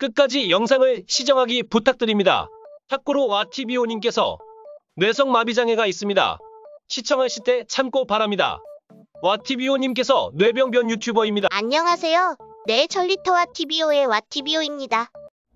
끝까지 영상을 시청하기 부탁드립니다. 참고로 와티비오님께서 뇌성마비장애가 있습니다. 시청하실 때 참고 바랍니다. 와티비오님께서 뇌병변 유튜버입니다. 안녕하세요. 네, 전리터 와티비오의 와티비오입니다.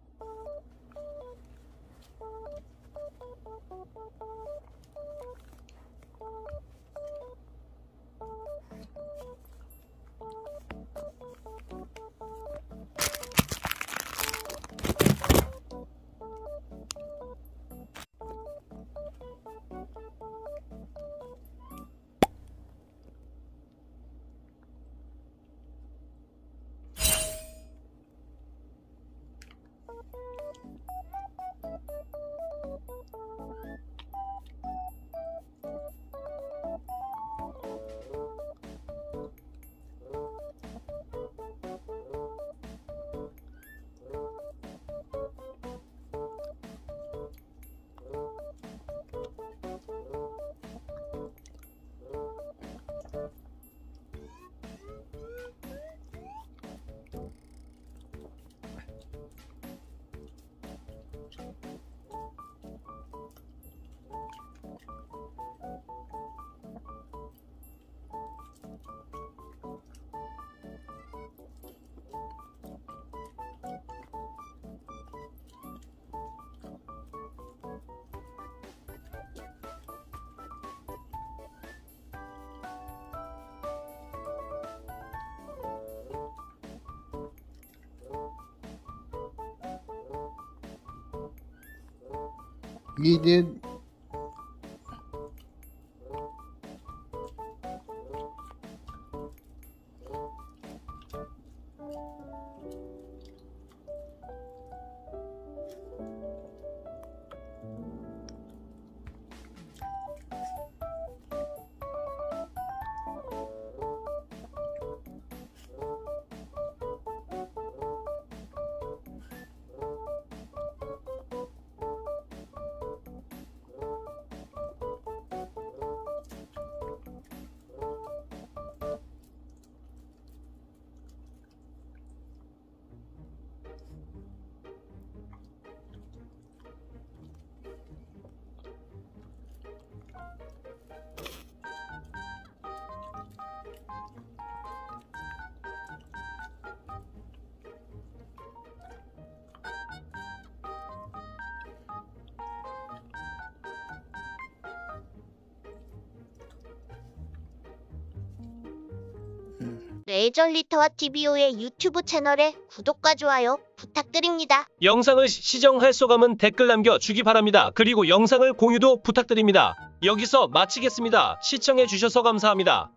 He did. 네, 전리터 와티비오의 유튜브 채널에 구독과 좋아요 부탁드립니다. 영상을 시청할 소감은 댓글 남겨주기 바랍니다. 그리고 영상을 공유도 부탁드립니다. 여기서 마치겠습니다. 시청해주셔서 감사합니다.